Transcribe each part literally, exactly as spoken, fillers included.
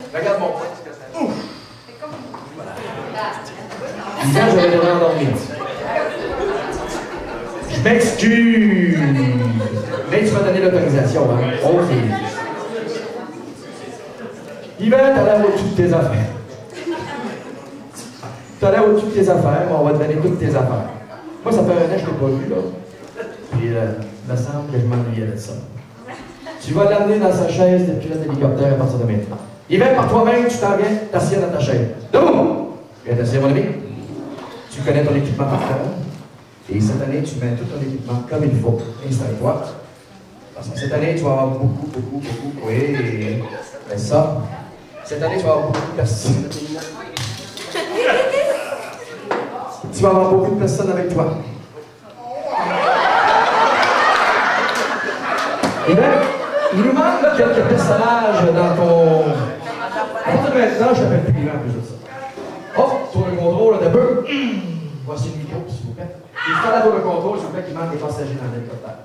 Regarde mon poing. Ouf! Voilà. Hier, je vais devoir endormir. Je m'excuse! Mais tu m'as donné l'autorisation, hein? Ok. Yvan, t'as l'air au-dessus de tes affaires. T'as l'air au-dessus de tes affaires, mais on va te donner toutes tes affaires. Moi, ça fait un an que je t'ai pas vu, là. Puis, euh, il me semble que je m'ennuyais de ça. Tu vas l'amener dans sa chaise de pilote d'hélicoptère à partir de maintenant. Yvan, par toi-même, tu t'en viens, t'assieds dans ta chaise. Debout! Viens t'asseoir, mon ami. Tu connais ton équipement par cœur. Et cette année, tu mets tout ton équipement comme il faut. Installe-toi. Parce que cette année, tu vas avoir beaucoup, beaucoup, beaucoup. Oui, c'est ça. Cette année, tu vas avoir beaucoup de personnes. Tu vas avoir beaucoup de personnes avec toi. Et bien, il nous manque quelques personnages dans ton. À partir de maintenant, je t'appelle plus Yvan en plus de ça. Oh, tour de contrôle, de peu. Voici le micro, s'il vous plaît. Il faut la tour de contrôle, s'il vous plaît, qu'il manque des passagers dans l'hélicoptère.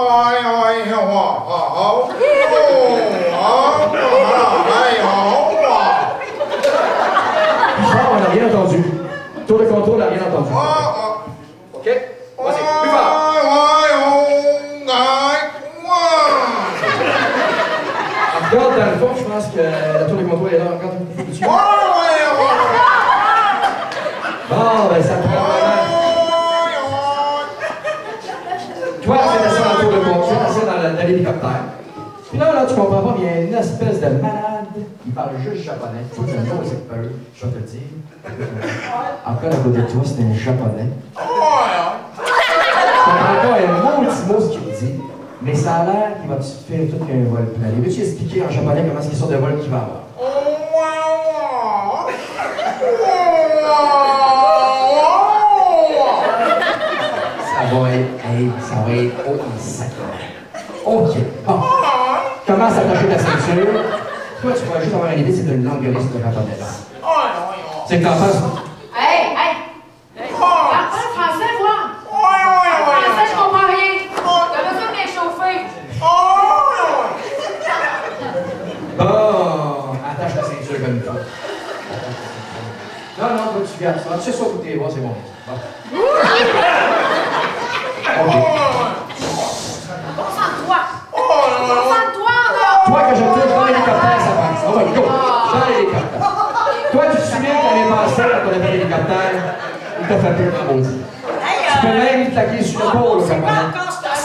Fort, on n'a rien entendu. Tour de contrôle, on n'a rien entendu. OK? Vas-y, plus fort. Regarde, dans le fond, je pense que la tour de contrôle est là encore un peu dessus. Bon, ben ça prend vraiment. Toi, tu es assis dans la tour de contrôle, tu es assis dans, dans l'hélicoptère. Puis là, là, tu comprends pas, il y a une espèce de malade, il parle juste japonais. Faut que tu me dises, c'est peur, je vais te le dire. Encore à côté de toi, c'est un japonais. Je comprends pas un mot, petit mot ce qu'il dit, mais ça a l'air qu'il va te faire tout qu'un vol plein. Veux-tu expliquer en japonais comment c'est sur de vol qu'il va avoir? Ça va être, hey, ça va être haut en sacré. OK. Bon. Commence à attacher ta ceinture. Toi, tu vas juste avoir une idée, c'est une langue liste de japonais. C'est que t'en penses? Hey, hey! Parle français, moi! En français, je comprends rien. T'as besoin de m'échauffer. Bon, attache la ceinture comme il faut. Non, non, toi, tu gardes ça. Tu sais soit où t'es, c'est bon. Bon. OK. Concentre-toi! Concentre-toi, là! Toi que je touche dans l'hélicoptère, ça passe. On va go! Dans l'hélicoptère. Toi, tu te souviens que l'année passée, quand on avait l'hélicoptère, il t'a fait peur dans maudit. Tu peux même claquer sur le pôle, ça va.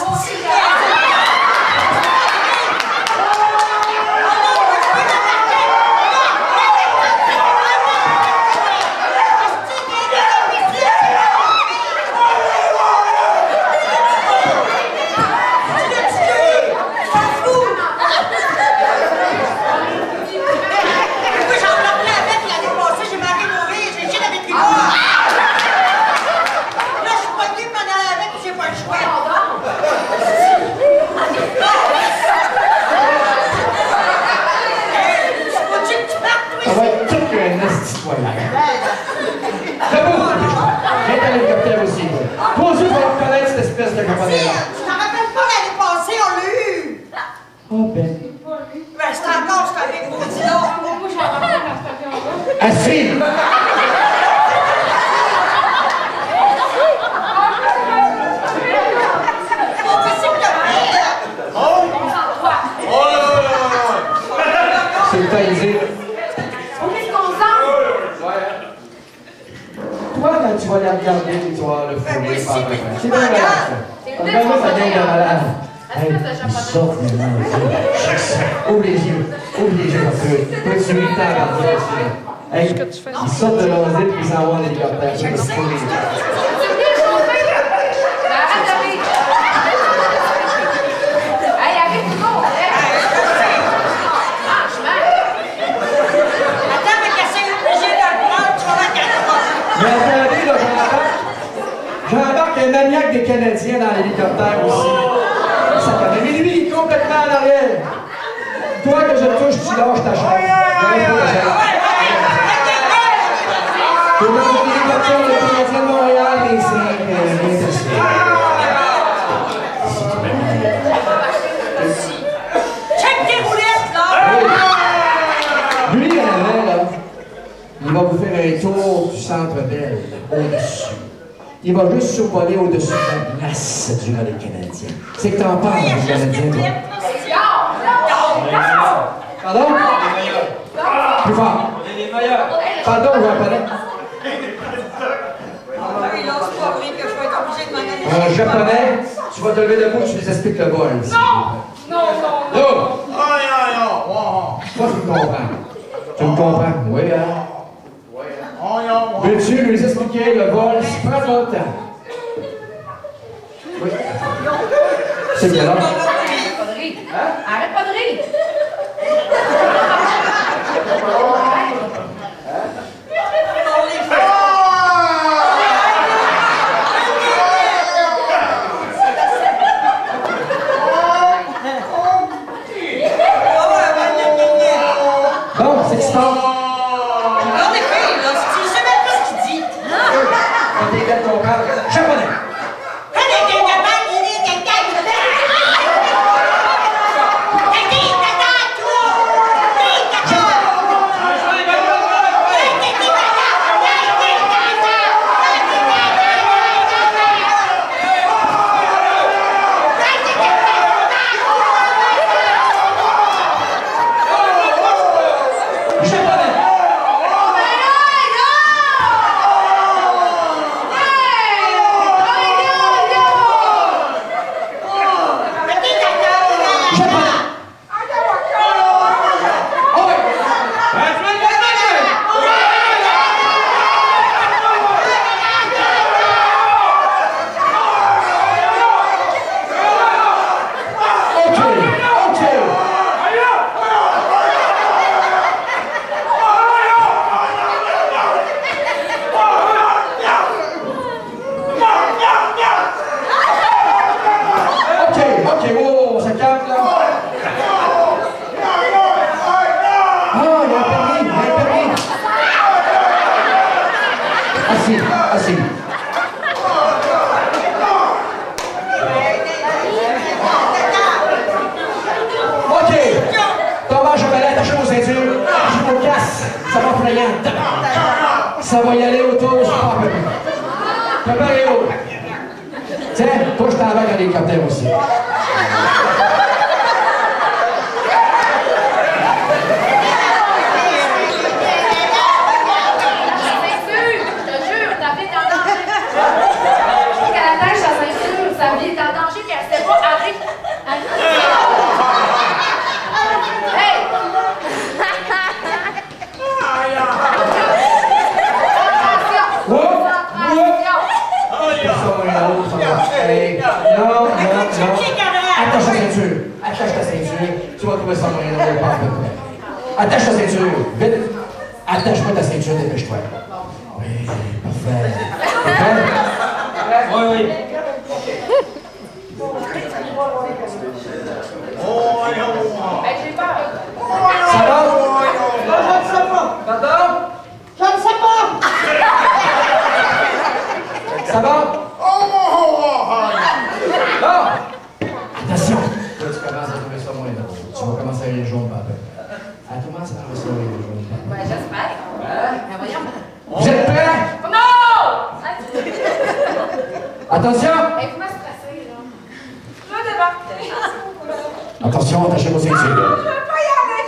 Assis! C'est le temps, Isée. On est consent! Toi, quand tu vas les regarder, tu vas le fouiller par après. C'est bien malade, ça. C'est Ça vient de malade. Espèce de japonais. Sors les mains. Ouvre les yeux. Ouvre les yeux un peu. Toi, tu lui t'en regarder aussi. Hey, ils sortent de l'onzée puis ils s'en vont en hélicoptère. Tu veux m'échauffer? Arrête de rire! Hey, arrête tout le monde! Franchement! Attends, mais qu'est-ce que j'ai de le prendre? Tu vas la garder. Mais attendez, là, j'embarque. J'embarque un maniaque des Canadiens dans l'hélicoptère aussi. Ça fait mais lui, il est complètement en arrière. Toi que je touche, tu lâches ta chaise. Tout le monde l'hélicoptère, le Canadien de Montréal, et c'est bien testé. Check tes roulettes, là! Lui, il a va vous faire un tour du centre Bell, au-dessus. Il va juste survoler au-dessus de la glace du relais canadien. C'est que t'en parles, Oui, il y a du juste Canadien, une toi. clip. Pardon? Plus fort. Pardon, japonais. Oui, là, c'est pas vrai que je vais être obligée de m'en aller. En japonais, tu vas te lever debout, tu les expliques le vol. Non! Non, non, non. Là! Je pense que tu me comprends. Tu me comprends? Oui, hein? Veux-tu lui expliquer le vol? Ça prend ton temps. Oui. C'est bien là. Arrête pas de rire. Arrête pas de rire. Bon, c'est qui se passe? Regarde les filles, là, tu sais même pas ce qu'il dit. On t'égale ton père. Japonais. Ça va y aller autour, je crois. Préparez-vous. Tiens, toi, je t'en vais dans l'hélicoptère aussi. Attache ta ceinture, vite! Attache-moi ta ceinture, dépêche-toi. Oui, parfait. Parfait? Oui, oui. Ça va? Je ne sais pas. Pardon? Je ne sais pas. Ça va? Bon! Attention! Là, tu commences à trouver ça moins drôle. Tu vas commencer à aller jaune, papa. Elle commence à trouver ça moins drôle. Ben, j'espère. Hein? Ben, voyons. Vous êtes prêts? Non! Attention! Hey, vous m'avez stressé, là. Je débarque. Attention, attachez vos ceintures. Je veux pas y aller.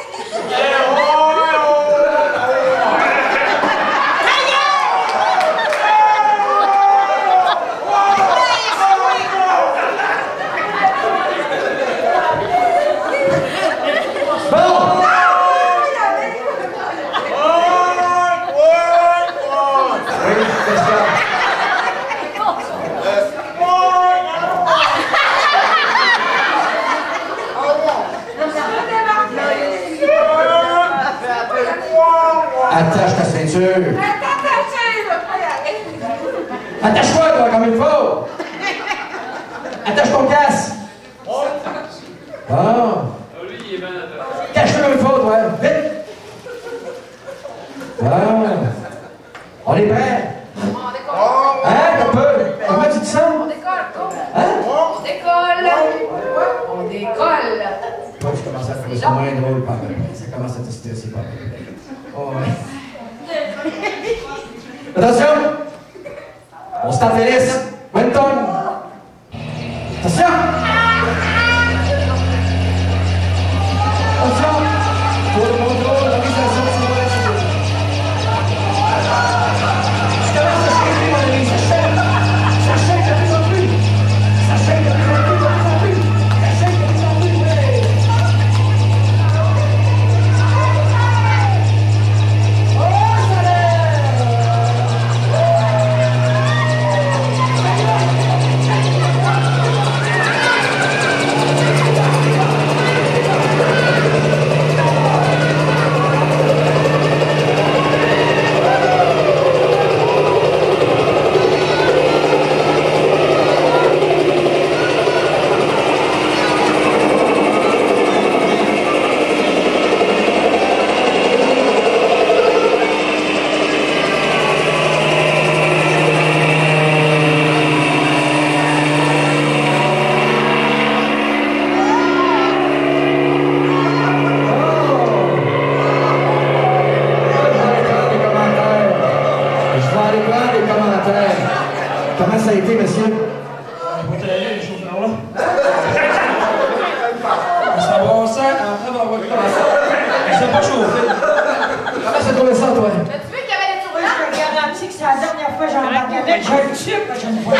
Attache ta ceinture. Attache-toi, toi, comme il faut. Attache ton casque. Ah. Cache-le comme il faut, toi. Vite. Ah. On est prêts? On décolle. Hein, un peu? Comment tu te sens? On décolle, go. Hein? On décolle. On décolle. Toi, tu commences à trouver ça moins drôle, par Ça commence à te stresser, par Oh, ouais. Attention! On se tape Félix. Winton. Attention! Attention! Pour le contrôle, la mise à son sur le Je commence à changer, mon ami. Ça chaîne. Ça chaîne de plus en plus. Ça chaîne de plus en plus, de plus en plus. Ça chaîne de plus en plus, oui. Comment ça a été, monsieur? Pas terrible, les chauffeurs-là. Ça brassait après dans votre classe. Je sais pas chauffer. Comment ça trouvait ça, toi? As-tu vu qu'il y avait des Oui, je te garantis que c'est la dernière fois que j'en regardais. Je le tue la prochaine fois.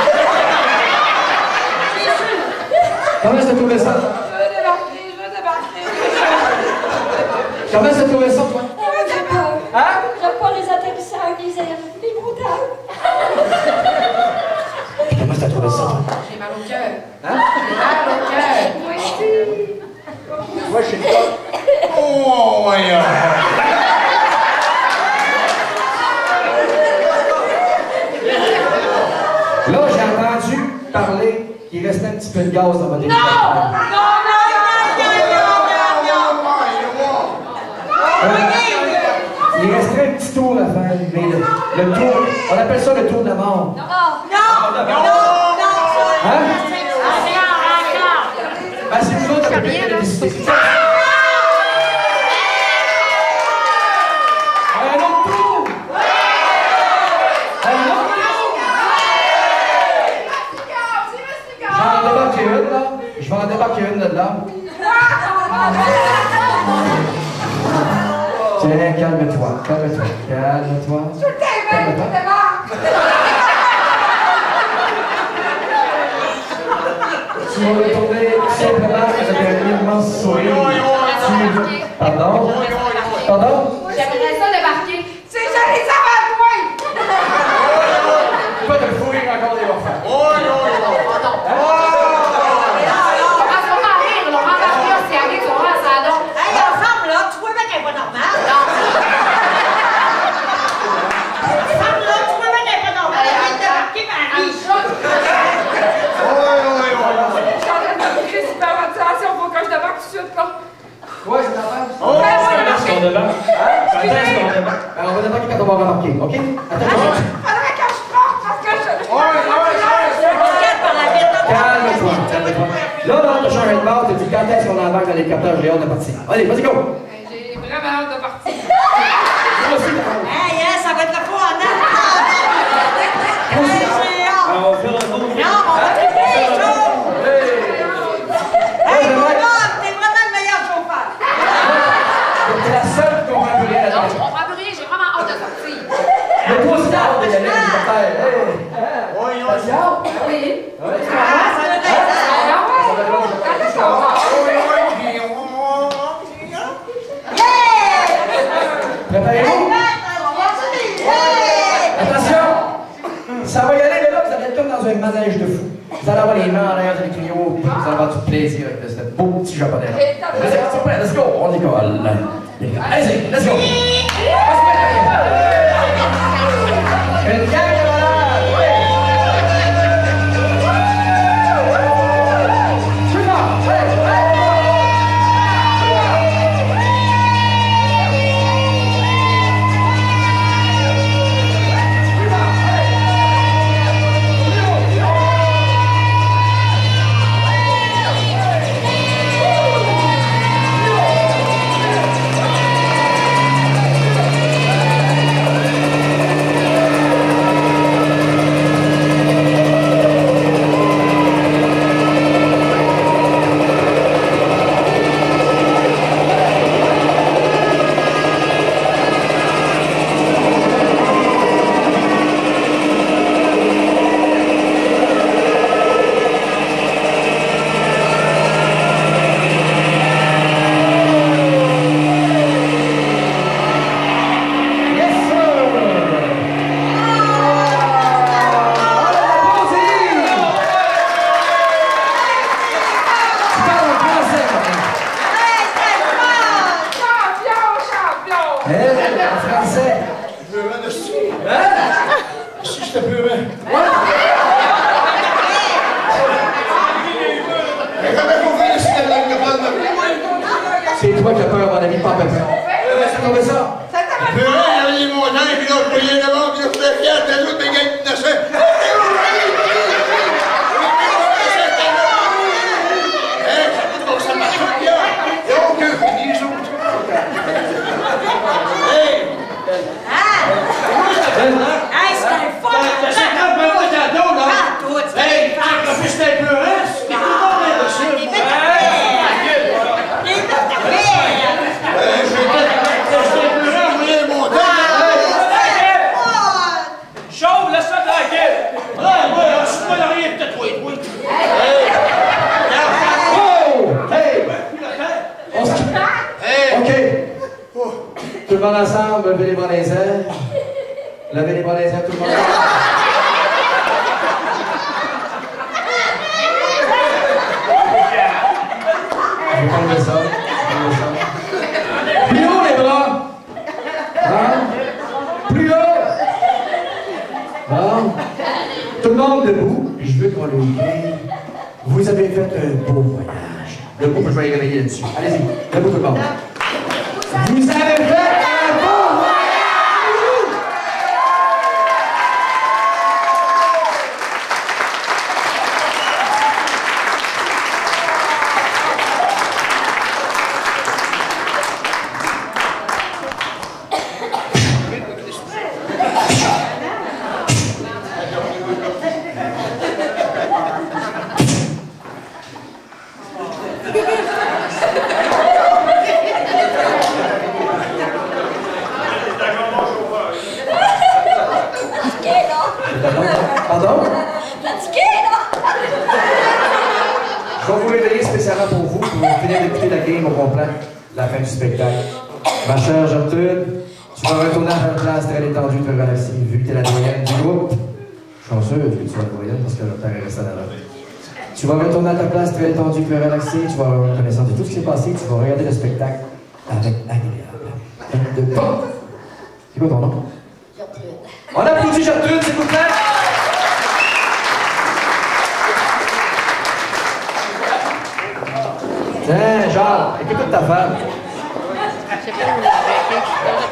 Comment ça trouvait ça? Je veux débarquer, je veux débarquer. Comment ça trouvait ça, toi? J'ai peur. Hein? J'aime pas les atterrissages, les airs, les montagnes. Comment ça trouvait ça, toi? J'ai mal au cœur. Hein? J'ai mal au cœur. Moi aussi. Moi, je sais pas. Oh, voyons. Là, j'ai entendu parler qu'il restait un petit peu de gaz dans votre Non! hélicoptère. Non, non, Il resterait un petit tour à faire, mais le, le tour, on appelle ça le tour de la mort. Non. Hein? Ben, c'est vous autres qui avez bien décidé. Un autre tour! Un autre tour! Je vais en débarquer une, là. Je vais en débarquer une, là-dedans. Tiens, calme-toi, calme-toi, calme-toi. Calme-toi. Tu vas retourner simplement avec un immense sourire. Tu... Pardon? Pardon? J'aimerais ça débarquer. C'est joli, ça va le point! Pas de fourrir encore des morts. Oh non! Commence pas à rire, on va embarquer, on s'y arrive, on va à ça donc. Hey, ensemble, là, tu vois bien qu'elle est pas normale. Non. Ensemble, là, tu vois bien qu'elle est pas normale. Elle vient de débarquer, Marie. Je suis en train de me crier super attention, faut que je débarque tout de suite, là. Ouais, c'est ta femme. Oh, c'est quand est-ce qu'on débarque? Quand est-ce qu'on débarque? Ben, on va débarquer quand on va remarquer, OK? Attends, Faudrait que je parte parce que je... T'inquiète par la vitre, là. calme-toi, calme-toi. Là, là, t'as changé de bord, t'as dit quand est-ce qu'on embarque dans l'hélicoptère, j'ai hâte de partir. Allez, vas-y, go! J'ai vraiment hâte de partir. Moi aussi, t'as hâte. Hey, hein, ça va être le fou en an. Hey, j'ai hâte. Alors, on va faire un tour. Non, on va triper, Joe. Hey, mon homme, t'es vraiment le meilleur chauffeur. T'es la seule qui comprend plus rien Non, je là-dedans. comprends plus rien, j'ai vraiment hâte de sortir. Mais toi aussi, t'as hâte d'y aller à l'hélicoptère. Hey! T'as dit hâte? Oui. Ouais. Ah, ça va être Ah ouais? Quand est-ce qu'on va? Yeah! Préparez-vous. Attention! Ça va y aller, mais là, vous allez être comme dans un manège de fou. Vous allez avoir les mains en l'air, vous allez crier, puis vous allez avoir du plaisir avec ce beau petit japonais. Vas-y, c'est prêt, let's go, on décolle. Allez-y, let's go! Une gang de malades! Oui! Suivant! Ouais, ouais! m'en rappelle pas. C'est tombé ça? Puis là, il y avait des montagnes, puis là, je voyais d'abord, puis là, je faisais fier, puis les autres, mes gars, ils naissaient. Ça marche bien. Il n'y a aucun fini, les autres. Hey! Hey, c'était le fun! T'as cinquante minutes cadeau, là! Ah, tout, c'était Hey, le fun! t'as plus t'es pleurant, c'est tout le monde est dessus! Les bêtes de père! Les bêtes de père! J'étais pleurant, je voyais les montagnes. Chauve, laisse ça tranquille! Ouais, ouais, je suis pas de rien, peut-être, oui, oui! Oh! Hey! On se quitte. OK. Tout le monde ensemble, levez les bras dans les airs. Levez les bras dans les airs, tout le monde. Je vais enlever ça. Je vais enlever ça. Plus haut les bras. Hein? Plus haut. Bon. Tout le monde debout. Je veux qu'on le dise. Vous avez fait un beau voyage. Debout, je vais y réveiller là-dessus. Allez-y. Debout tout le monde. Vous avez fait un beau voyage. Pardon? Fatigué, là! Je vais vous réveiller spécialement pour vous, pour finir d'écouter la game au complet, la fin du spectacle. Ma chère Gertrude, tu vas retourner à ta place très détendue, très relaxée, vu que tu es la doyenne du groupe. Chanceuse que tu sois la doyenne, parce que le père est resté là. Tu vas retourner à ta place très détendue, très relaxée, tu vas avoir connaissance de tout ce qui s'est passé, tu vas regarder le spectacle avec agréable. De bon. C'est quoi ton nom? Gertrude. On applaudit Gertrude, s'il vous plaît! Tiens, Jean, écoute ta femme.